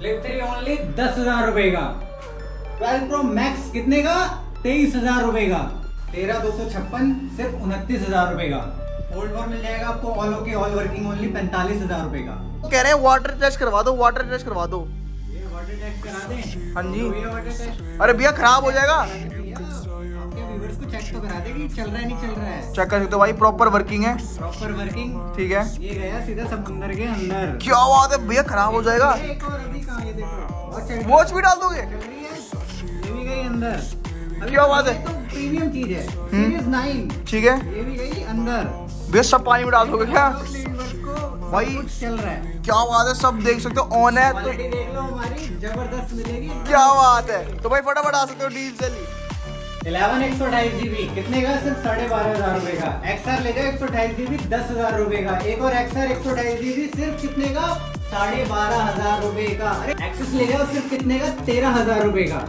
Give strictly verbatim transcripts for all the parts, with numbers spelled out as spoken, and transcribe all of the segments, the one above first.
Flip three only दस हजार रुपए का। ट्वेल्व प्रो मैक्स कितने का? तेईस हजार रुपए का। तेरह दो सौ छप्पन सिर्फ उनतीस हजार रुपए का। फोल्ड फोर मिल जाएगा आपको all okay all working only पैंतालीस हजार रुपए का। कह रहे हैं वाटर टेस्ट करवा दो, वाटर टेस्ट करवा दो। ये वाटर टेस्ट करा दें? हाँ जी। तो ये वाटर टेस्ट अरे भैया खराब हो जाएगा। आपके व्यूअर्स को चेक तो करा दे कि चल रहा है नहीं चल रहा है। चेक कर सकते हो भाई, प्रॉपर वर्किंग है। प्रॉपर वर्किंग ठीक है। ये गया सीधा समुंदर के अंदर। क्या बात है भैया, खराब हो जाएगा। एक और अभी कहाँ, ये देखो वॉच भी डाल दोगे? चल रही है, ये भी गई अंदर। क्या बात है, तो प्रीमियम चीज है। सीरीज नाइन ठीक है। ये भी गई अंदर। भैया सब पानी में डाल दोगे क्या भाई? चल रहा है। क्या बात है, सब देख सकते हो, ऑन है तो क्वालिटी देख लो हमारी जबरदस्त मिलेगी। क्या बात है। तो भाई फटाफट आ सकते हो डील जल्दी। इलेवन एक सौ अठाईस जीबी कितने का? सिर्फ साढ़े बारह हजार रुपए का। एक्सआर ले जाओ एक सौ अठाईस जीबी दस हजार रुपए का। एक और एक्सआर एक सौ अठाईस जीबी सिर्फ कितने का? साढ़े बारह हजार रुपए का। अरे एक्सेस ले जाओ सिर्फ कितने का? तेरह हजार रुपए का।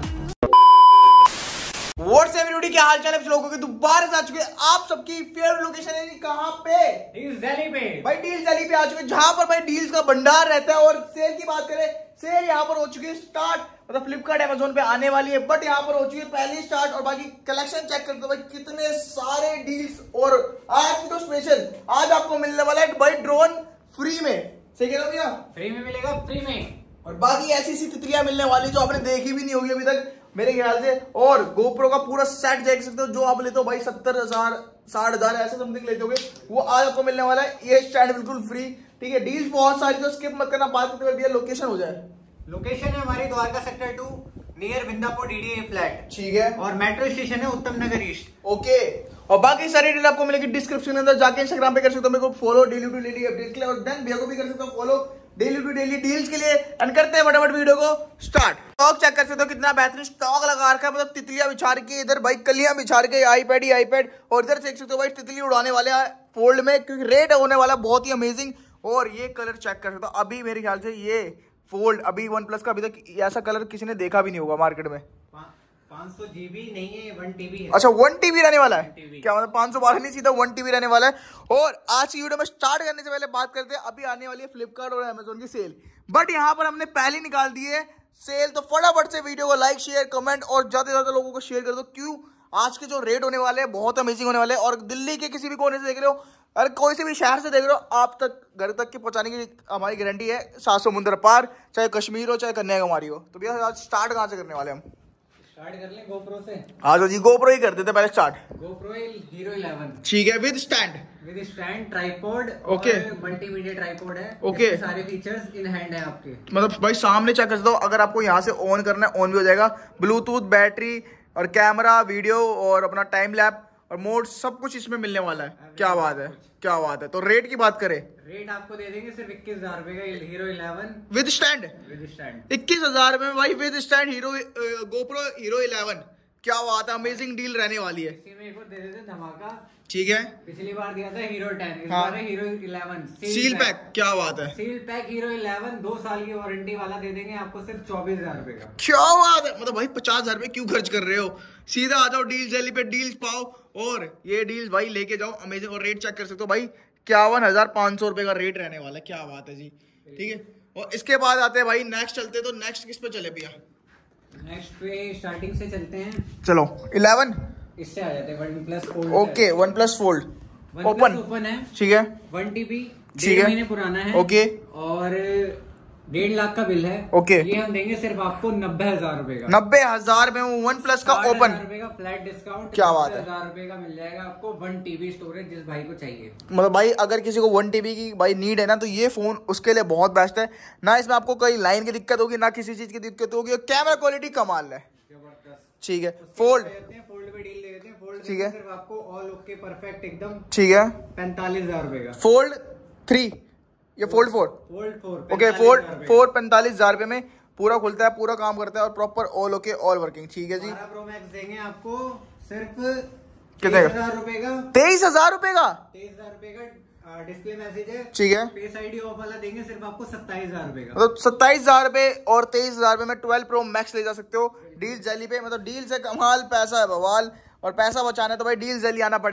व्हाट्स एवरीबॉडी, क्या हाल चाल है लोगों के? दोबारा से आ चुके हैं आप सबकी फेवरेट लोकेशन है जी, कहाँ पे? डील्स दिल्ली पे। भाई डील्स दिल्ली पे आ चुके हैं, जहां पर भाई डील्स का भंडार रहता है। और सेल की बात करें, सेल यहाँ पर हो चुकी है स्टार्ट, मतलब फ्लिपकार्ट अमेजोन पे आने वाली है, बट यहाँ पर हो चुकी है पहली स्टार्ट। और बाकी कलेक्शन चेक करते हो भाई, कितने सारे डील्स। और आज की तो स्पेशल, आज आपको मिलने वाला है भाई ड्रोन फ्री में। सही कह रहा हूं भैया? फ्री में मिलेगा, फ्री में। और बाकी ऐसी ऐसी तितलियां मिलने वाली जो आपने देखी भी नहीं होगी अभी तक मेरे ख्याल से। और गोप्रो का पूरा सेट देख सकते हो, जो आप लेते हो भाई सत्तर हजार साठ हजार ऐसे समथिंग लेते होगे, वो आज आपको मिलने वाला है। ये स्टैंड बिल्कुल फ्री, ठीक है। डील्स बहुत सारी, तो स्किप मत करना। बात करते हुए भैया लोकेशन हो जाए। लोकेशन है हमारी Dwarka sector two near Bindapur DDA flat, ठीक है। और मेट्रो स्टेशन है उत्तम नगर ईस्ट। ओके। और बाकी सारी डिटेल आपको मिलेगी डिस्क्रिप्शन के अंदर, जाके इंस्टाग्राम पे कर सकते हो मेरे को follow, daily to daily update के लिए। और देन भैया को भी कर सकते हो follow daily to daily deals के लिए। एंड करते हैं फटाफट वीडियो को स्टार्ट। स्टॉक चेक कर सकते हो, कितना बेहतरीन स्टॉक लगा रखा है। मतलब तितलियां बिछा रखी है इधर भाई, कलियां बिछा रखी है, आईपैड ही आईपैड। और इधर देख सकते हो भाई तितली उड़ाने वाले हैं फोल्ड में, क्योंकि रेट होने वाला बहुत ही अमेजिंग। और ये कलर चेक कर सकते हो, अभी मेरे ख्याल से ये फोल्ड अभी वन प्लस का अभी तक ऐसा कलर किसी ने देखा भी नहीं होगा मार्केट में। पाँच सौ जीबी नहीं है, वन टीबी है। अच्छा वन टीबी रहने वाला है, क्या मतलब पाँच सौ बारह नहीं, सीधा वन टीबी रहने वाला है। और आज की वीडियो में स्टार्ट करने से पहले बात करते हैं, अभी आने वाली है फ्लिपकार्ट और अमेजोन की सेल, बट यहाँ पर हमने पहले निकाल दी है सेल। तो फटाफट से वीडियो को लाइक शेयर कमेंट और ज्यादा से ज्यादा लोगों को शेयर कर दो, क्यों आज के जो रेट होने वाले हैं बहुत अमेजिंग होने वाले हैं। और दिल्ली के किसी भी कोने से देख रहे हो, अरे कोई से भी शहर से देख रहे हो, आप तक घर तक के पहुंचाने की हमारी गारंटी है। सात समुद्र पार, चाहे कश्मीर हो चाहे कन्याकुमारी हो। तो भैया आज स्टार्ट कहाँ से करने वाले हम? स्टार्ट कर लें गोप्रो से। हाँ तो जी गोप्रो ही कर देते पहले स्टार्ट। गोप्रो हीरो इलेवन, ठीक है, with stand, with stand, tripod, okay, multimedia tripod है, ओके। सारे फीचर्स इन हैंड है आपके। मतलब भाई सामने चेक कर सकते हो, अगर आपको यहाँ से ऑन करना है ऑन भी हो जाएगा। ब्लूटूथ, बैटरी और कैमरा, वीडियो और अपना टाइम लैप और मोड सब कुछ इसमें मिलने वाला है। क्या बात है, क्या बात है। तो रेट की बात करें, रेट आपको दे देंगे सिर्फ इक्कीस हजार रुपए का hero eleven with stand. With stand इक्कीस हजार में भाई with stand hero GoPro hero eleven. क्या बात है, अमेजिंग डील रहने वाली है। इसी में एक और दे देते हैं धमाका, ठीक है। पिछली बार दिया था हीरो टेन, इस हाँ। बार है हीरो इलेवन सील पैक। क्या बात है, सील पैक हीरो इलेवन, दो साल की वारंटी वाला दे देंगे आपको सिर्फ चौबीस हजार रुपए का। क्या बात है। मतलब भाई पचास हजार रुपए क्यों खर्च कर रहे हो, सीधा आ जाओ डील जैली पे, डील्स पाओ और ये डील्स भाई लेके जाओ अमेजिंग। और रेट चेक कर सकते हो भाई, इक्यावन हजार पाँच सौ रुपए का रेट रहने वाला है। क्या बात है जी, ठीक है। और इसके बाद आते हैं भाई नेक्स्ट, चलते तो नेक्स्ट किस पे चले भैया? नेक्स्ट पे स्टार्टिंग से चलते हैं, चलो इलेवन इससे आ जाते हैं OnePlus fold. Okay, OnePlus fold open open है, ठीक है। वन टीबी, ठीक है, महीने पुराना है, ओके। और डेढ़ लाख का बिल है, ओके। ये हम देंगे सिर्फ आपको नब्बे हजार रुपए का। नब्बे हजार में वन प्लस का ओपन रुपए का फ्लैट डिस्काउंट। क्या बात है, हजार रुपए का मिल जाएगा आपको, वन टीबी स्टोरेज जिस भाई को चाहिए। मतलब भाई अगर किसी को वन टीबी की भाई नीड है ना, तो ये फोन उसके लिए बहुत बेस्ट है। ना इसमें आपको कोई लाइन की दिक्कत होगी, ना किसी चीज की दिक्कत होगी, और कैमरा क्वालिटी कमाल है, ठीक है। फोल्ड फोल्ड पे डील दे देते हैं, फोल्ड ठीक है, सिर्फ आपको ऑल ओके परफेक्ट एकदम, ठीक है, पैंतालीस हजार रुपए का। फोल्ड थ्री, ये fold four, fold four, okay, fold four पैंतालीस हजार रुपए में पूरा खुलता है, पूरा काम करता है और proper all okay all working, ठीक है जी। बारह प्रो मैक्स देंगे आपको सिर्फ कितने का? हजार रुपए का, तेईस हजार रुपए का, तेईस हजार रुपए का डिस्प्ले मैसेज है, ठीक है। फेस आईडी ऑफ वाला देंगे सिर्फ आपको सत्ताईस हजार रुपए का। मतलब सत्ताईस हजार रुपए और तेईस हजार रुपए में ट्वेल्व प्रो मैक्स ले जा सकते हो डील जैली पे। मतलब डील से कमाल, पैसा है बवाल, और पैसा बचाना है तो भाई डील जैली आना पड़ेगा।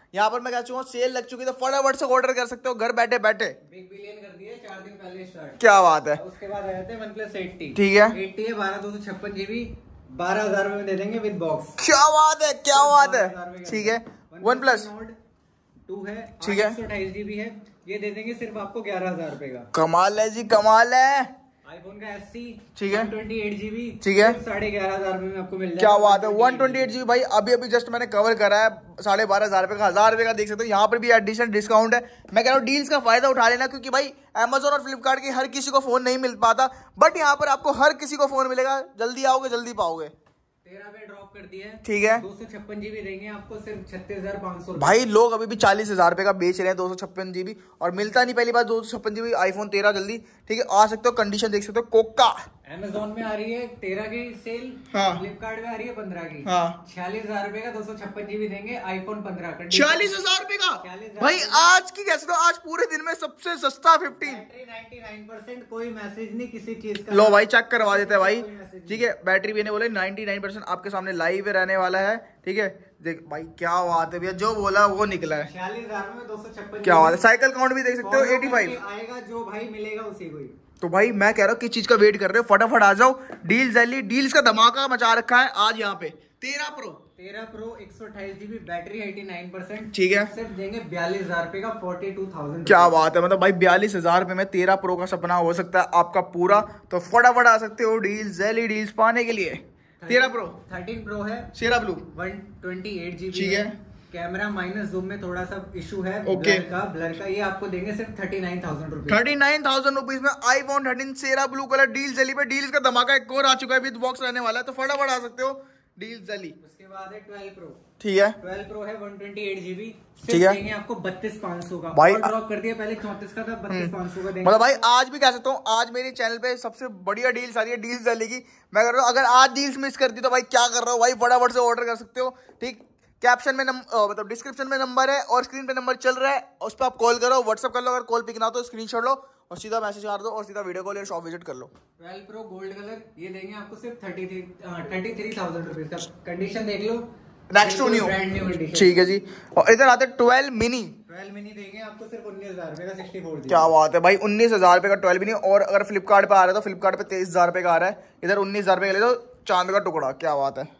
यहाँ पर मैं कह चुका हूँ सेल लग चुकी है, तो फटाफट से ऑर्डर कर सकते हो घर बैठे बैठे। बिग बिलियन कर दिए चार दिन पहले स्टार्ट। क्या बात है। उसके बाद आ जाते हैं वन प्लस एट्टी। ठीक है, एट्टी है बारह दो सौ छप्पन जीबी बारह हजार में दे देंगे विद बॉक्स। क्या बात है, क्या बात है। ठीक है, वन प्लस नोट टू है, ठीक है, एक सौ अट्ठाईस जीबी है, ये दे देंगे सिर्फ आपको ग्यारह हजार रुपए का। कमाल है जी, कमाल है। आईफोन का एस सी, ठीक है, ट्वेंटी एट जीबी, ठीक है, साढ़े ग्यारह हजार में आपको मिल जाएगा। क्या बात है, वन ट्वेंटी एट जीबी भाई अभी अभी जस्ट मैंने कवर करा है, साढ़े बारह हजार रुपए का, हजार रुपए का देख सकते हो। यहाँ पर भी एडिशनल डिस्काउंट है। मैं कह रहा हूँ डील्स का फायदा उठा लेना, क्योंकि भाई अमेजोन और फ्लिपकार्ट की हर किसी को फोन नहीं मिल पाता, बट यहाँ पर आपको हर किसी को फोन मिलेगा। जल्दी आओगे जल्दी पाओगे। तेरह पे ड्रॉप कर दिया है, ठीक है, दो सौ छप्पन जीबी देंगे आपको सिर्फ छत्तीस हजार पाँच सौ। भाई लोग अभी भी चालीस हजार रुपए का बेच रहे हैं दो सौ छप्पन जीबी, और मिलता नहीं पहली बार दो सौ छप्पन जीबी आईफोन तेरह जल्दी। ठीक है, आ सकते हो, कंडीशन देख सकते हो। कोका अमेजोन में आ रही है तेरह की सेल, हाँ, फ्लिपकार्ट में आ रही है पंद्रह की, हाँ, छियालीस हजार रुपए का दो सौ छप्पन जीबी देंगे आईफोन पंद्रह। छियालीस हजार रुपए का भाई आज की कह सकते हो, आज पूरे दिन में सबसे सस्ता फिफ्टीन। नाइन्टी नाइन परसेंट कोई मैसेज नहीं किसी चीज का। लो भाई चेक करवा देते हैं भाई। ठीक है, बैटरी भी बोले नाइन्टी नाइन परसेंट आपके सामने लाइव रहने वाला है। ठीक है, देख भाई क्या बात है भैया, जो बोला वो निकला है। छियालीस हजार में दो सौ छप्पन, क्या बात है। साइकिल काउंट भी देख सकते हो, एटी फाइव आएगा, जो भाई मिलेगा उसी को ही। तो भाई मैं कह रहा हूँ किस चीज का वेट कर रहे हो, फटाफट आ जाओ। डील जैली डील्स का धमाका मचा रखा है आज यहाँ पे। तेरह प्रो तेरह प्रो एक सौ अट्ठाईस GB battery eighty nine percent, ठीक है, सिर्फ देंगे बयालीस हजार रुपए का, फोर्टी टू थाउजेंड। क्या बात है, मतलब भाई बयालीस हजार रुपए में तेरह प्रो का सपना हो सकता है आपका पूरा। तो फटाफट आ सकते हो डील जैली डील्स पाने के लिए। तेरह प्रो थर्टीन प्रो है, sierra blue one twenty eight GB, ठीक है, कैमरा माइनस जूम में थोड़ा सा इशू है, ओके, ब्लर का ब्लर का ये आपको देंगे सिर्फ thirty nine thousand rupees. Thirty nine thousand rupees में iPhone thirteen sierra blue colour deal जली पे। डील्स का धमाका एक और आ चुका है, विद बॉक्स रहने वाला है, तो फटाफट आ सकते हो डील जली। उसके बाद है ट्वेल्व प्रो, ठीक है, ट्वेल्व प्रो है वन ट्वेंटी एट जीबी, ठीक है, देंगे आपको बत्तीस पाँच सौ का। भाई ड्रॉप कर दिया, पहले चौंतीस का था, बत्तीस पाँच सौ का देंगे। मतलब भाई आज भी कह सकता हूँ, आज मेरे चैनल पे सबसे बढ़िया डील्स आ रही है डील्स जली की। मैं कर रहा हूँ, अगर आज डील्स मिस कर दी तो भाई क्या कर रहा हूँ भाई, फटाफट से ऑर्डर कर सकते हो। ठीक, कैप्शन में नंबर मतलब डिस्क्रिप्शन में नंबर है और स्क्रीन पे नंबर चल रहा है, उस पर आप कॉल करो, व्हाट्सअप कर लो। अगर कॉल पिक ना हो तो स्क्रीनशॉट लो और सीधा मैसेज मार दो और सीधा वीडियो कॉल या शॉप विजिट कर लो। ट्वेल्व प्रो गोल्ड कलर ये देंगे आपको सिर्फ thirty three thirty three thousand rupees का। कंडीशन देख लो, next to new, brand new condition. ठीक है जी। और इधर आते ट्वेल्व मिनी, ट्वेल्व मिनी देंगे आपको सिर्फ उन्नीस हजार रुपए का, सिक्सटी फोर जीबी। क्या बात है भाई, उन्नीस हजार रुपए का ट्वेल्व मिनी। और अगर फ्लिपकार्ट पे आ रहा है तो फ्लिपकार्ट पे तेईस हजार रुपए का आ रहा है, इधर उन्नीस हजार रुपए का ले लो, चांद का टुकड़ा। क्या बात है।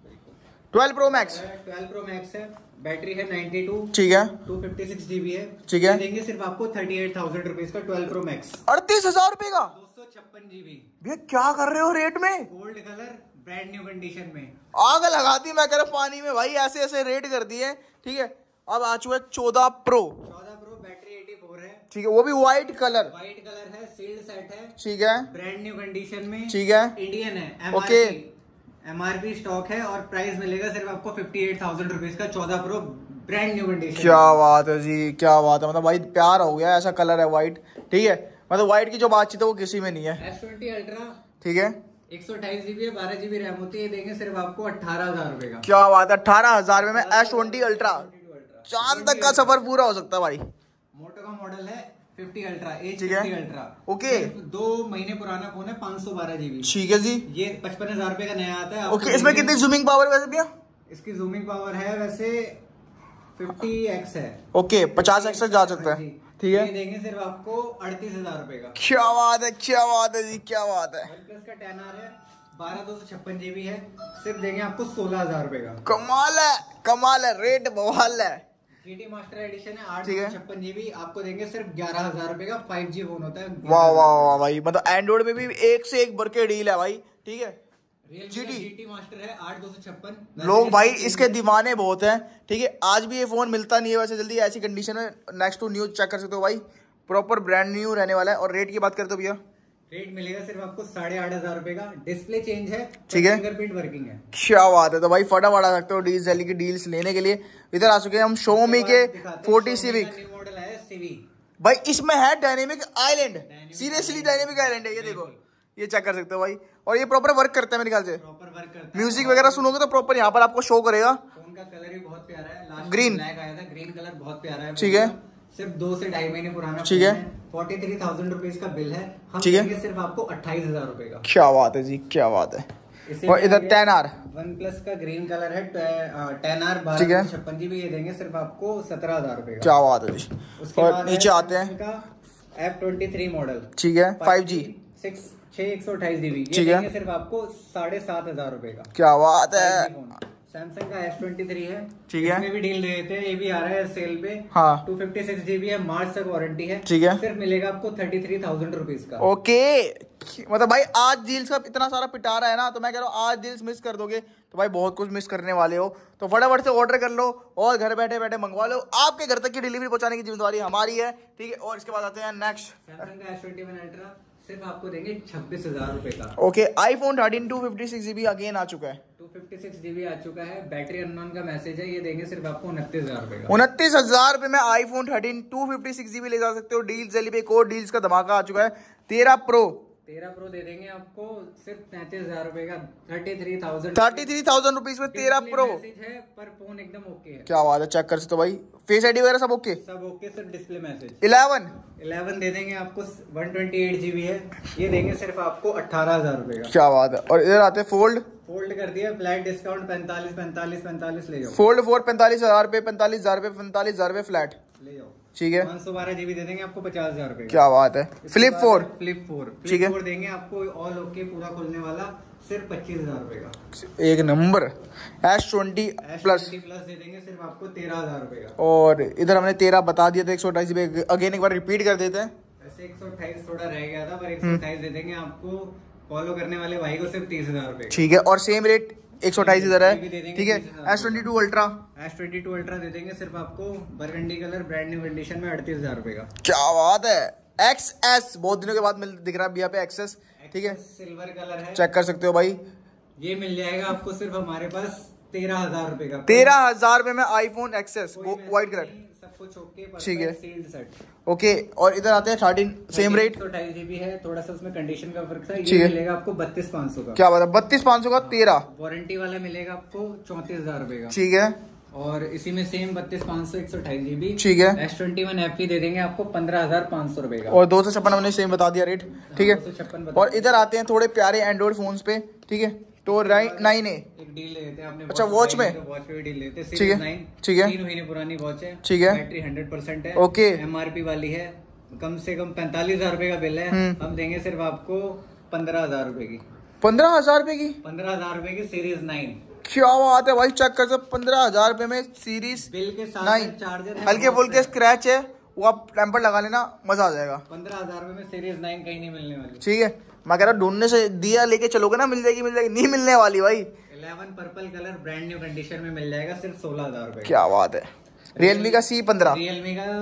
Twelve pro max, twelve pro max है, बैटरी है नाइन्टी टू, ठीक है, टू फिफ्टी सिक्स जीबी है, ठीक है, देंगे सिर्फ आपको थर्टी एट थाउजेंड रुपीज का ट्वेल्व प्रो मैक्स, अड़तीस हजार रुपए का, दो सौ छप्पन जीबी। भैया क्या कर रहे हो रेट में, gold colour brand new condition में। आग लगाती मैं कह रहा पानी में भाई, ऐसे ऐसे रेट कर दिए। ठीक है, अब आ चुका है चौदह प्रो, चौदह प्रो बैटरी एटी फोर है, ठीक है, वो भी व्हाइट कलर, व्हाइट कलर है, सील्ड सेट है, ठीक है, ब्रांड न्यू कंडीशन में, ठीक है, इंडियन है, ओके, एमआरपी स्टॉक है और प्राइस मिलेगा सिर्फ आपको फिफ्टी एट थाउजेंड रुपीज का, चौदह प्रो ब्रांड न्यू कंडीशन। क्या बात है जी, क्या बात है, मतलब भाई प्यार हो गया, ऐसा कलर है व्हाइट। ठीक है, मतलब व्हाइट की जो बातचीत है वो किसी में नहीं है। एस ट्वेंटी अल्ट्रा, ठीक है, एक सौ अट्ठाईस जीबी है, बारह जीबी रैम होती है, देंगे सिर्फ आपको अठारह हजार रुपए का। क्या बात है, अठारह हजार में एस ट्वेंटी अल्ट्रा, चांद तक का सफर पूरा हो सकता है भाई। मोटो का मॉडल है फिफ्टी अल्ट्रा, एच ठीक है, फिफ्टी अल्ट्रा, ओके, दो महीने पुराना फोन है, पाँच सौ बारह जीबी, ठीक है जी। ये पचपन हजार रुपए का नया आता है। ओके, इसमें कितनी जूमिंग पावर वैसे भैया? इसकी जूमिंग पावर है वैसे फिफ्टी एक्स है, ओके, पचास एक्स तक जा सकता है। ठीक है, ये देंगे सिर्फ आपको अड़तीस हजार रुपए का। क्या बात है, क्या बात है जी, क्या बात है। वन प्लस का टेन आर है, बारह दो सौ छप्पन जीबी है, सिर्फ देंगे आपको सोलह हजार रुपए का। कमाल है, कमाल है, रेट बवाल है। जीटी मास्टर एडिशन है, आठ ठीक सौ है, छप्पन जीबी, आपको देंगे सिर्फ ग्यारह हजार रुपए का, फाइव जी फोन होता है। वाह वाह वाह भाई, मतलब एंड्रॉइड में भी एक से एक बरके डील है भाई। ठीक है, जीटी जीटी मास्टर है, आठ दो सौ छप्पन, लोग भाई इसके दीवाने बहुत हैं। ठीक है, आज भी ये फोन मिलता नहीं है वैसे जल्दी, ऐसी कंडीशन में नेक्स्ट टू न्यू चेक कर सकते हो भाई, प्रॉपर ब्रांड न्यू रहने वाला है। और रेट की बात करते हो भैया, रेट मिलेगा सिर्फ आपको साढ़े आठ हजार रुपए का, डिस्प्ले चेंज है, ठीक है, फिंगरप्रिंट वर्किंग है। क्या बात है, तो भाई फटाफट आ सकते हो डील्स जैली की डील्स लेने के लिए। इधर आ चुके हैं हम Xiaomi के फोर्टी सिविक, न्यू मॉडल है सिविक भाई इसमें है dynamic island, seriously dynamic island है, ये देखो, ये चेक कर सकते हो भाई। और ये प्रॉपर वर्क करता है मेरे ख्याल से, प्रॉपर वर्क करता है। म्यूजिक वगैरह सुनोगे तो प्रॉपर यहाँ पर आपको शो करेगा। फोन का कलर भी बहुत प्यारा है, लास्ट ग्रीन ब्लैक आया था, ग्रीन कलर बहुत प्यारा है, ठीक है, सिर्फ दो से ढाई महीने पुराना, ठीक है, फोर्टी थ्री थाउजेंड रुपीज का बिल है, हम ठीक है, देंगे सिर्फ आपको अट्ठाईस हजार रुपए का। क्या बात है जी, क्या बात है। और इधर टेन आर वन प्लस का ग्रीन कलर है, टेन आर बारह छप्पन जीबी, ये देंगे सिर्फ आपको सत्रह हजार रुपए का। क्या बात है जी। उसके और बाद नीचे आते हैं एफ ट्वेंटी थ्री मॉडल, ठीक है, फाइव जी सिक्स छह एक सौ अट्ठाईस जीबी, ये देंगे सिर्फ आपको साढ़े सात हजार रुपए का। क्या बात है। सैमसंग का एस ट्वेंटी थ्री है, ठीक है, इसमें भी डील दे देते हैं, ये भी आ रहा है सेल पे। हाँ, टू फिफ्टी सिक्स जीबी है, मार्च तक वारंटी है, ठीक है, सिर्फ मिलेगा आपको थर्टी थ्री थाउजेंड रुपीज का। ओके, मतलब भाई आज डील्स का इतना सारा पिटारा है ना, तो मैं कह रहा हूँ आज डील्स मिस कर दोगे तो भाई बहुत कुछ मिस करने वाले हो। तो फटाफट से ऑर्डर कर लो और घर बैठे बैठे मंगवा लो, आपके घर तक की डिलीवरी पहुंचाने की जिम्मेदारी हमारी है, ठीक है। और इसके बाद आते हैं नेक्स्ट, सैमसंग का एस ट्वेंटी वन अल्ट्रा सिर्फ आपको देंगे छब्बीस हजार रुपए का। Okay, iPhone thirteen two fifty six GB again आ चुका है, टू फिफ्टी सिक्स जीबी आ चुका है, बैटरी अननोन का मैसेज है, ये देंगे सिर्फ आपको उनतीस हजार रुपए का। उनतीस हजार रुपए में iPhone thirteen two fifty six GB ले जा सकते हो। डील जली पे एक और डील्स का धमाका आ चुका है, तेरह प्रो तेरह प्रो दे देंगे आपको सिर्फ तैतीस हजार रुपए का, thirty three thousand thirty three thousand rupees में तेरह प्रो है, पर फोन एकदम ओके है। क्या बात है, चेक कर सकते हो भाई, फेस आईडी वगैरह सब ओके, सब ओके, सिर्फ डिस्प्ले मैसेज। इलेवन इलेवन दे देंगे आपको, वन ट्वेंटी एट जीबी है, ये देंगे सिर्फ आपको अठारह हजार रुपए का। क्या बात है। और इधर आते हैं फोल्ड, फोल्ड कर दिया, फ्लैट डिस्काउंट पैंतालीस पैंतालीस पैंतालीस ले जाओ। फोल्ड फोर पैंतालीस हजार रुपए, पैंतालीस हजार रुपए, पैंतालीस हजार रुपए फ्लैट ले जाओ, ठीक है। पाँच सौ बारह जीबी दे देंगे आपको पचास हजार रुपए। क्या बात है। फ्लिप फोर, फ्लिप फोर ठीक है, फोर देंगे आपको ऑल ओके पूरा खुलने वाला, सिर्फ पच्चीस हजार रुपए का। एक number. S twenty plus plus दे देंगे सिर्फ आपको तेरह हजार रुपए का। और इधर हमने तेरह बता दिया था, एक सौ अट्ठाईस जीबी अगेन एक बार रिपीट कर देते हैं। वैसे एक सौ अट्ठाईस थोड़ा रह गया था, पर एक सौ अट्ठाईस दे देंगे आपको फॉलो करने वाले भाई को सिर्फ तीस हजार रुपए, ठीक है। और सेम रेट एक सौ अट्ठाईस इधर है, ठीक है। S twenty two ultra, S twenty two ultra दे देंगे सिर्फ आपको burgundy colour brand new condition में अड़तीस हजार रुपए का। क्या बात है। एक्स एस बहुत दिनों के बाद मिल दिख रहा है यहाँ पे एक्सेस, ठीक है, सिल्वर कलर है, चेक कर सकते हो भाई, ये मिल जाएगा आपको सिर्फ हमारे पास तेरह हजार रुपए का। तेरह हजार रुपए में आईफोन एक्सेस व्हाइट कलर, सब कुछ ओके, ठीक है, सील्ड सेट, ओके। और इधर आते हैं थर्टीन, सेम रेट, ढाई जीबी है, थोड़ा सा उसमें कंडीशन का फर्क था, ये मिलेगा आपको बत्तीस पाँच सौ का। क्या बात है, बत्तीस पाँच सौ का तेरह, वारंटी वाला मिलेगा आपको चौंतीस हजार रुपए का, ठीक है। और इसी में सेम बत्तीस पाँच सौ एक सौ अट्ठाईस जीबी, ठीक है। एस ट्वेंटी वन एफ दे देंगे आपको पंद्रह हजार पाँच सौ रुपए का, और दो सौ छप्पन हमने सेम बता दिया रेट, ठीक है। और इधर आते हैं थोड़े प्यारे एंड्रॉइड फोन्स पे, ठीक है। तो नाइन ए एक डील लेते हैं आपने, अच्छा वॉच में, वॉच पे डील लेते हैं, ठीक है, ठीक है, तीन महीने पुरानी वॉच है, ठीक है, बैटरी हंड्रेड परसेंट है, ओके, एमआरपी वाली है, कम से कम पैंतालीस हजार रुपए का बिल है, हम देंगे सिर्फ आपको पंद्रह हजार रुपए की, पंद्रह हजार रुपए की, पंद्रह हजार रुपए की सीरीज नाइन। क्या बात है भाई, चेक कर सकते पंद्रह हजार रुपए में सीरीज बिल के साथ नाइन, चार्जर है, हल्के फुल्के स्क्रैच है, वो आप टेम्पर लगा लेना, मजा आ जाएगा। पंद्रह हजार रुपए में सीरीज नाइन कहीं नहीं मिलने वाली, ठीक है। मैं कह रहा ढूंढने से दिया लेके चलोगे ना, मिल जाएगी मिल जाएगी, नहीं मिलने वाली भाई। Eleven purple colour brand new condition में मिल जाएगा सिर्फ सोलह हजार रुपए। क्या बात है। रियलमी का सी पंद्रह, रियलमी का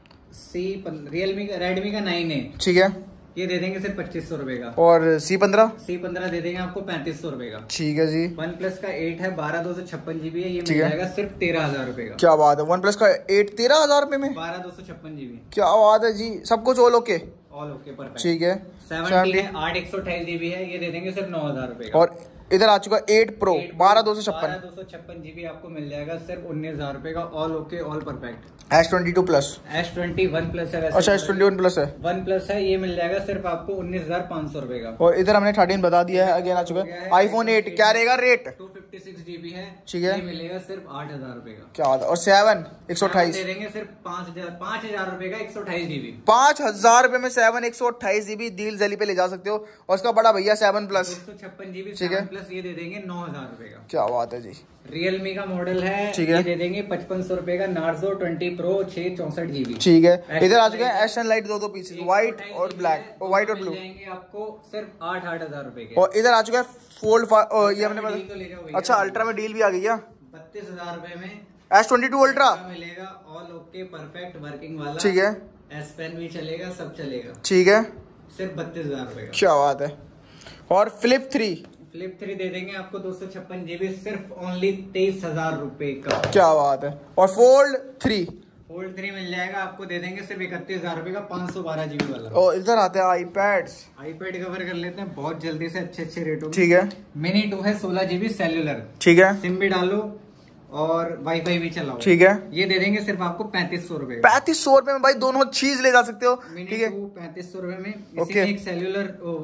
सी रियलमी का रेडमी का नाइन है, ठीक है, ये दे देंगे सिर्फ पच्चीस सौ रुपए का। और सी पंद्रह, सी पंद्रह दे देंगे आपको पैंतीस सौ रुपए का, ठीक है जी। वन प्लस का एट है, बारह दो सौ छप्पन जीबी है, ये मिल जाएगा सिर्फ तेरह हजार रुपए का। क्या बात है, वन प्लस का एट तेरह हजार रुपए में, बारह दो सौ छप्पन जीबी। क्या बात है जी, सब कुछ all okay, all okay perfect, ठीक है। सेवेंटी है, आठ एक सौ अट्ठाईस जीबी है, ये दे देंगे सिर्फ नौ हजार रुपए का। और इधर आ चुका एट प्रो, बारह दो सौ छप्पन, दो सौ छप्पन जीबी आपको मिल जाएगा सिर्फ उन्नीस हजार रुपए का, all okay all perfect. S twenty two plus, S twenty one plus है, अच्छा एस ट्वेंटी वन प्लस है, वन प्लस है, ये मिल जाएगा सिर्फ आपको उन्नीस हजार पाँच सौ रुपए का। और इधर हमने थर्टीन बता दिया है, अगेन आ चुका है आईफोन एट, क्या रहेगा rate, two fifty six GB है, ठीक है, ये मिलेगा सिर्फ आठ हजार रुपए का। क्या बात है। और सेवन एक सौ अट्ठाईस दे देंगे सिर्फ पाँच हजार पाँच हजार रुपए का, एक सौ अट्ठाईस जीबी, पांच हजार रुपए में सेवन एक सौ अट्ठाईस जीबी डील जली पे ले जा सकते हो। और उसका बड़ा भैया सेवन प्लस, दो सौ छप्पन जीबी ठीक है, प्लस ये दे देंगे नौ हजार रुपए का। क्या बात है जी। रियलमी का मॉडल है, ठीक है, ये दे देंगे पचपन सौ रुपए का, नार्जो ट्वेंटी प्रो छह चौसठ जीबी, ठीक है। इधर आ चुके हैं एशन लाइट दो दो पीसेस, व्हाइट और ब्लैक, और व्हाइट और ब्लू, आपको सिर्फ आठ आठ हजार रुपए के। और इधर आ चुका है फोल्ड, ये हमने अच्छा अल्ट्रा में डील भी आ गई है, बत्तीस हजार रुपए में एस ट्वेंटी टू अल्ट्रा मिलेगा, ऑल ओके परफेक्ट वर्किंग वाला, ठीक है, एस पेन भी चलेगा, सब चलेगा, ठीक है, सिर्फ बत्तीस हजार रुपए का। क्या बात है। और फ्लिप थ्री, फ्लिप थ्री दे देंगे आपको दो सौ छप्पन जीबी सिर्फ ओनली तेईस हजार रुपए का। क्या बात है। और फोल्ड थ्री, फोल्ड थ्री मिल जाएगा आपको, दे देंगे सिर्फ इकतीस हजार रुपए का, पाँच सौ बारह जीबी वाला। और इधर आते हैं आईपैड्स, आईपैड कवर कर लेते हैं बहुत जल्दी से अच्छे अच्छे रेटों में, ठीक है। मिनी टू है, सोलह जीबी सेल्यूलर, ठीक है, सिम भी डालो और वाईफाई भी चलाओ, ठीक है, ये दे देंगे सिर्फ आपको पैंतीस सौ रुपए, पैंतीस सौ रुपए में भाई दोनों चीज ले जा सकते हो, ठीक है, पैंतीस सौ रुपए में। ओके, एक सेल्यूलर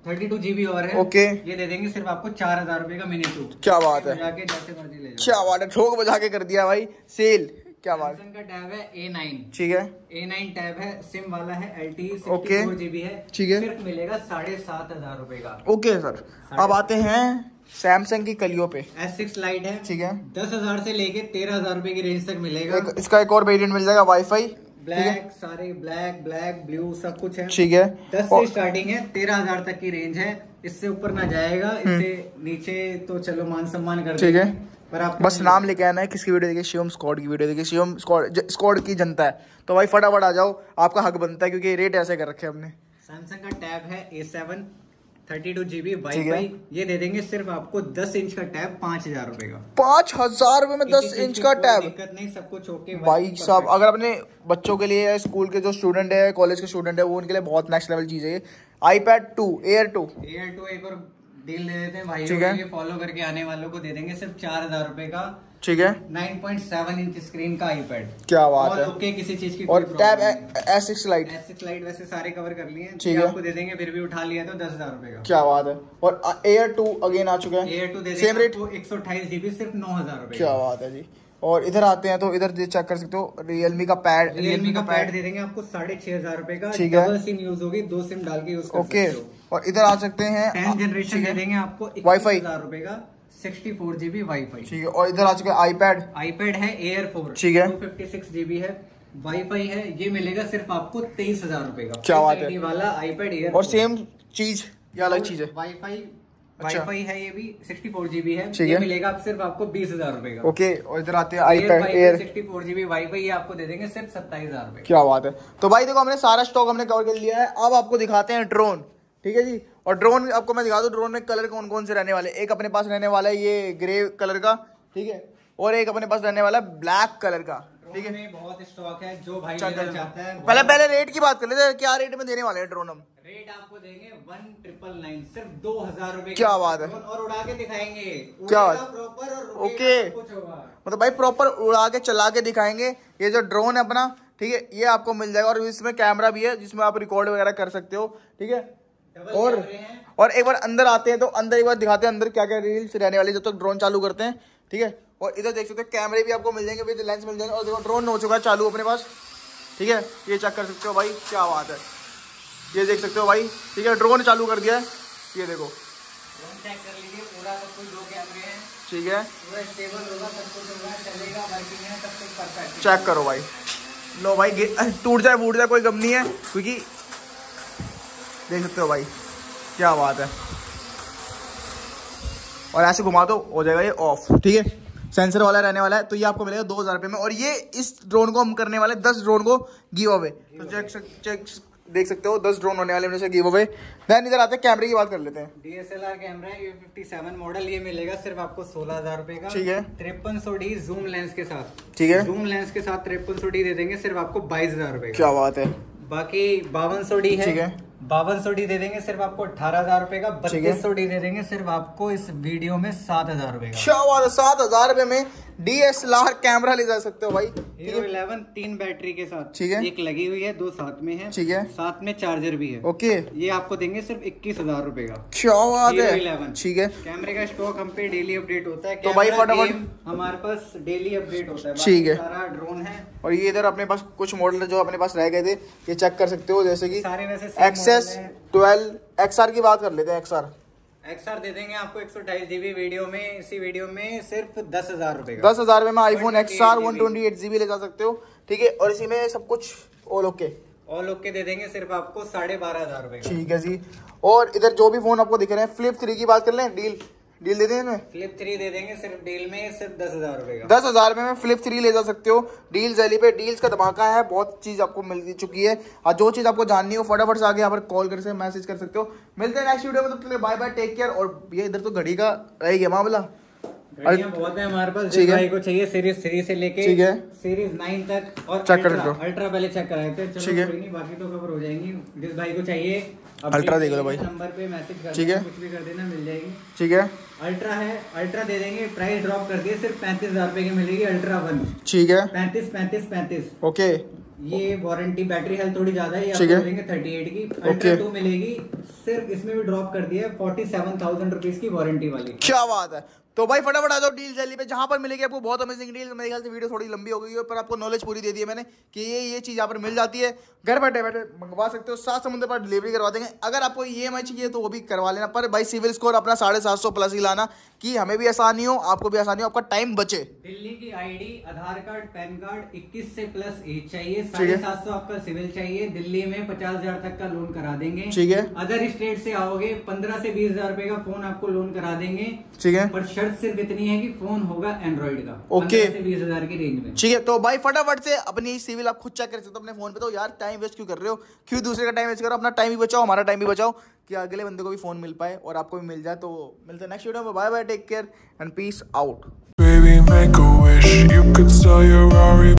थर्टी टू जीबी और है। ओके, ये दे देंगे सिर्फ आपको चार हजार रुपए का मिनी टू। क्या बात है, जाके जैसे मर्जी ले जाओ। क्या बात है, ठोक बजा के कर दिया भाई सेल। क्या बात सैमसंग का टैब है ए नाइन। ठीक है, ए नाइन टैब है, सिम वाला है, L T okay, four GB है। ठीक है, सिर्फ मिलेगा साढ़े सात हजार रुपए का। ओके सर, अब आते हैं सैमसंग की कलियों पे। एस सिक्स लाइट है, ठीक है, दस हजार से लेके तेरह हजार रुपए की रेंज तक मिलेगा। एक, इसका एक और वेरिएंट मिल जाएगा वाईफाई, ब्लैक, सारे ब्लैक ब्लैक ब्लू सब कुछ है। ठीक है, दस से स्टार्टिंग है, तेरह हजार तक की रेंज है, इससे ऊपर ना जाएगा, इससे नीचे तो चलो मान सम्मान कर ठीक है, पर आप बस नाम लेके आना है। किसकी वीडियो देखिए, शिवम स्क्वाड की वीडियो देखिए, शिवम स्क्वाड स्क्वाड की जनता है, तो भाई फटाफट आ जाओ, आपका हक बनता है, क्योंकि रेट ऐसे कर रखे हमने। सैमसंग का टैब है A seven, thirty two GB wifi, ये दे देंगे सिर्फ आपको दस इंच का टैब पांच हजार रुपए का। पांच हजार रुपए में दस इंच का टैब, दिक्कत नहीं, सब कुछ ओके भाई साहब। अगर अपने बच्चों के लिए, स्कूल के जो स्टूडेंट है, कॉलेज के स्टूडेंट है, वो उनके लिए बहुत नेक्स्ट लेवल चीज है। IPad two air two air two एक और डील दे देते हैं भाई, ठीक है, फॉलो करके आने वालों को दे देंगे सिर्फ चार हजार रुपए का। ठीक है, nine point seven inch screen का आईपैड। क्या बात है, ओके, किसी चीज की और tab S six lite, S six lite वैसे सारे कवर कर लिए, ठीक है, आपको दे देंगे, फिर भी उठा लिया तो दस हजार रुपए का। क्या बात है, और एयर टू अगेन आ चुका है, एयर टू दे सेम रेट, एक सौ अट्ठाईस जीबी सिर्फ नौ हजार रुपए। क्या बात है जी। और इधर आते हैं तो इधर चेक कर सकते हो, रियलमी का पैड, रियलमी का पैड दे देंगे आपको साढ़े छह हजार रुपए का। ठीक है, डबल सिम यूज होगी, दो सिम डाल के यूज कर ओके। सकते हो। और इधर आ सकते हैं टेंथ जनरेशन दे देंगे आपको वाईफाई हजार रुपए का, सिक्सटी फोर जीबी वाईफाई। ठीक है, और इधर आ चुका है आईपैड, आईपैड है एयर फोर, ठीक है, टू फिफ्टी सिक्स जीबी है, वाईफाई है, ये मिलेगा सिर्फ आपको तेईस हजार रुपए का। क्या बात है, वाला आईपैड एयर, और सेम चीज या अलग चीज है, वाईफाई अच्छा, वाईफाई है, ये भी सिक्सटी फोर जीबी है, ठीक ये है, मिलेगा आप सिर्फ आपको बीस हजार रुपए का। ओके। और इधर आते हैं iPad Air sixty four GB WiFi, आपको दे देंगे सिर्फ सत्ताईस हजार रुपए। क्या बात है। तो भाई देखो, हमने सारा स्टॉक हमने कवर कर लिया है। अब आपको दिखाते हैं ड्रोन, ठीक है जी। और ड्रोन आपको मैं दिखा दूं, ड्रोन में कलर कौन कौन से रहने वाले। एक अपने पास रहने वाला है ये ग्रे कलर का, ठीक है, और एक अपने पास रहने वाला है ब्लैक कलर का, ठीक है। बहुत स्टॉक है, जो भाई लेना चाहता है। पहले पहले रेट की बात कर लेते हैं, क्या रेट में देने वाले हैं ड्रोन हम। रेट आपको देंगे वन ट्रिपल नाइन, सिर्फ दो हजार रुपए। क्या बात है, और उड़ा के दिखाएंगे, क्या बात, प्रॉपर और ओके, मतलब भाई प्रॉपर उड़ा के चला के दिखाएंगे। ये जो ड्रोन है अपना, ठीक है, ये आपको मिल जाएगा, और इसमें कैमरा भी है जिसमें आप रिकॉर्ड वगैरह कर सकते हो, ठीक है। और और एक बार अंदर आते हैं तो अंदर एक बार दिखाते हैं अंदर क्या क्या रील्स रहने वाली जब तक ड्रोन चालू करते हैं, ठीक है। और इधर देख सकते हो कैमरे भी आपको मिल जाएंगे, विद लेंस मिल जाएंगे। और देखो ड्रोन हो चुका है चालू अपने पास, ठीक है, ये चेक कर सकते हो भाई, क्या बात है, ये देख सकते हो भाई, ठीक है, ड्रोन चालू कर दिया है, ये देखो, चेक कर लीजिए, पूरा सब कुछ दो कैमरे हैं, ठीक है, पूरा स्टेबल होगा, सब कुछ होगा, चलेगा, वर्किंग है, सब कुछ परफेक्ट। चेक करो भाई, लो भाई, टूट जाए फूट जाए कोई गम नहीं है, क्योंकि देख सकते हो भाई, क्या बात है। और ऐसे घुमा दो, हो जाएगा ये ऑफ, ठीक है, सेंसर वाला रहने वाला है। तो ये आपको मिलेगा दो हजार रुपये में, और ये इस ड्रोन को हम करने वाले दस ड्रोन को गिव अवे, तो चेक चेक देख सकते हो, दस ड्रोन होने वाले हैं गिव अवे। देन इधर आते हैं कैमरे की बात कर लेते हैं। डीएसएलआर कैमरा है, ये फिफ्टी सेवन मॉडल, ये मिलेगा सिर्फ आपको सोलह हजार रुपए का, ठीक है, तिरपन सौ डी जूम लेंस के साथ, ठीक है, जूम लेंस के साथ तिरपन सौ डी दे देंगे सिर्फ आपको बाईस हजार रुपए का। क्या बात है। बाकी बावन सौ डी है, ठीक है, बावन सौ डी दे देंगे सिर्फ आपको अठारह हजार रुपए का। बत्तीस सौ डी दे देंगे सिर्फ आपको इस वीडियो में सात हजार रुपए का। क्या बात है, सात हजार रुपए में डीएसएलआर कैमरा ले जा सकते हो भाई। हीरो इलेवन तीन बैटरी के साथ, ठीक है, एक लगी हुई है, दो साथ में है, ठीक है, साथ में चार्जर भी है, ओके। ये आपको देंगे सिर्फ इक्कीस हजार रुपए का। क्या बात है, ठीक है। कैमरे का स्टॉक हम पे डेली अपडेट होता है, तो भाई फटाफट हमारे पास डेली अपडेट होता है, ठीक है। सारा ड्रोन है। और ये इधर अपने पास कुछ मॉडल जो अपने पास रह गए थे, ये चेक कर सकते हो, जैसे कि सारे वैसे एक्सेस ट्वेल्व एक्सआर की बात कर लेते हैं। एक्सआर एक्सआर दे देंगे आपको एक सौ अट्ठाईस जीबी वीडियो में, इसी वीडियो में सिर्फ दस हजार रुपए का। दस हजार में iPhone XR one twenty eight GB ले जा सकते हो, ठीक है। और इसी में सब कुछ ऑल ओके, ऑल ओके दे देंगे सिर्फ आपको साढ़े बारह हजार रुपए का, ठीक है जी। और इधर जो भी फोन आपको दिख रहे हैं, फ्लिप थ्री की बात कर लें, डील डील दे देंगे, फ्लिप थ्री दे देंगे सिर्फ डील में सिर्फ दस हजार रुपए का। दस हजार में फ्लिप थ्री ले जा सकते हो। डील जैली पे डील्स का धमाका है, बहुत चीज आपको मिल चुकी है, और जो चीज आपको जाननी हो फटाफट से आगे यहाँ पर कॉल कर से मैसेज कर सकते हो। मिलते हैं नेक्स्ट वीडियो में, तब तक बाय बाय, टेक केयर। और ये इधर तो घड़ी का रह गया मामला, घड़ियां बहुत है हमारे पास, जिस भाई को चाहिए सीरीज थ्री से लेके ठीक है सीरीज नाइन तक, और चेक कर अल्ट्रा, दो। अल्ट्रा पहले चेक कराए थे, चलो ठीक है, कोई नहीं, बाकी तो कवर हो जाएंगी। जिस भाई को चाहिए अल्ट्रा देख लो भाई, नंबर पे मैसेज कर ठीक है, कुछ भी कर देना, मिल जाएगी, ठीक है। अल्ट्रा है, अल्ट्रा दे देंगे, प्राइस ड्रॉप कर दिए, सिर्फ पैंतीस हजार रुपए की मिलेगी अल्ट्रा वन, ठीक है, पैंतीस पैंतीस पैंतीस ओके। ये वारंटी बैटरी हेल्थ थोड़ी ज्यादा है, आपको मिलेंगे अड़तीस की। अल्ट्रा टू मिलेगी, सिर्फ इसमें भी ड्रॉप कर दिया है फोर्टी सेवन थाउजेंड रुपीज की वारंटी वाली। क्या बात है। तो भाई फटाफट आ जाओ डील जल्दी पे, जहां पर मिलेगी आपको बहुत अमेजिंग डील। मेरे ख्याल से वीडियो थोड़ी लंबी हो गई है, पर आपको नॉलेज पूरी दे दी है मैंने कि ये ये चीज़ यहाँ पर मिल जाती है, घर बैठे बैठे मंगवा सकते हो, सात समुद्र पर डिलीवरी करवा देंगे। अगर आपको ई एम आई चाहिए तो वो भी करवा लेना, पर भाई सिविल स्कोर अपना साढ़े सात सौ प्लस ही लाना, कि हमें भी आसानी हो, आपको भी आसानी हो, आपका टाइम बचे। दिल्ली की ID, Aadhaar card, PAN card, इक्कीस से प्लस एज चाहिए, साढ़े सात सौ आपका सिविल चाहिए। दिल्ली में पचास हजार तक का लोन करा देंगे, ठीक है। अदर स्टेट से आओगे पंद्रह से बीस हजार रुपए का फोन आपको लोन करा देंगे, ठीक है। पर शर्त सिर्फ इतनी है कि फोन होगा एंड्रॉइड का, ओके, से बीस हजार की रेंज में, ठीक है। तो भाई फटाफट से अपनी सिविल आप खुद चेक कर सकते हो अपने फोन पे। तो यार टाइम वेस्ट क्यों कर रहे हो, क्यों दूसरे का टाइम वेस्ट करो, अपना टाइम भी बचाओ, हमारा टाइम भी बचाओ, कि अगले बंदे को भी फोन मिल पाए और आपको भी मिल जाए। तो मिलते हैं नेक्स्ट वीडियो में, bye bye, take care and peace out.